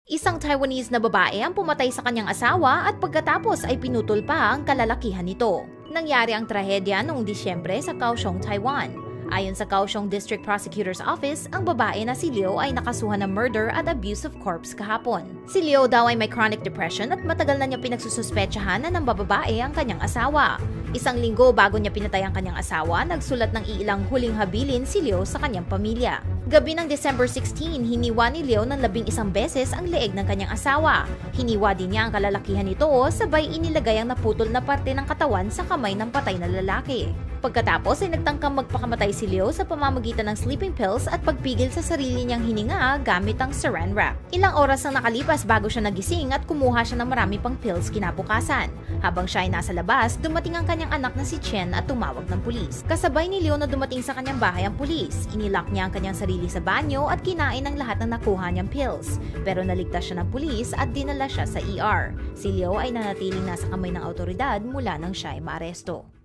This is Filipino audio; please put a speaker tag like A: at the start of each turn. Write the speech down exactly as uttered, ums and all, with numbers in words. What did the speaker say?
A: Isang Taiwanese na babae ang pumatay sa kanyang asawa at pagkatapos ay pinutol pa ang kalalakihan nito. Nangyari ang trahedya noong Disyembre sa Kaohsiung, Taiwan. Ayon sa Kaohsiung District Prosecutor's Office, ang babae na si Leo ay nakasuhan ng murder at abuse of corpse kahapon. Si Leo daw ay may chronic depression at matagal na niya pinagsususpetsahan na ng bababae ang kanyang asawa. Isang linggo bago niya pinatay ang kanyang asawa, nagsulat ng iilang huling habilin si Leo sa kanyang pamilya. Gabi ng December sixteen, hiniwa ni Leo ng labing isang beses ang leeg ng kanyang asawa. Hiniwa din niya ang kalalakihan nito, sabay inilagay ang naputol na parte ng katawan sa kamay ng patay na lalaki. Pagkatapos ay nagtangkang magpakamatay si Leo sa pamamagitan ng sleeping pills at pagpigil sa sarili niyang hininga gamit ang saran wrap. Ilang oras ang nakalipas bago siya nagising at kumuha siya ng marami pang pills kinabukasan. Habang siya ay nasa labas, dumating ang kanyang anak na si Chen at tumawag ng pulis. Kasabay ni Leo na dumating sa kanyang bahay ang pulis. Inilak niya ang kanyang sarili sa banyo at kinain ang lahat ng nakuha niyang pills. Pero naligtas siya ng pulis at dinala siya sa E R. Si Leo ay nanatiling nasa kamay ng awtoridad mula nang siya ay maaresto.